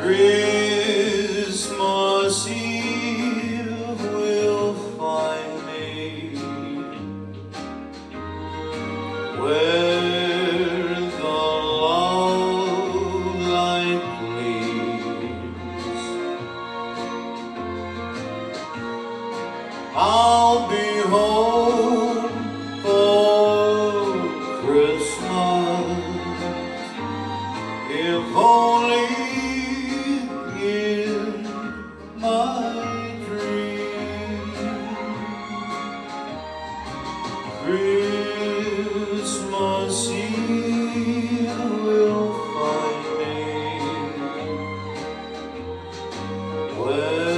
Christmas Eve will find me where the love light gleams. I'll be home for Christmas, if only in my dream. Christmas Eve will find me where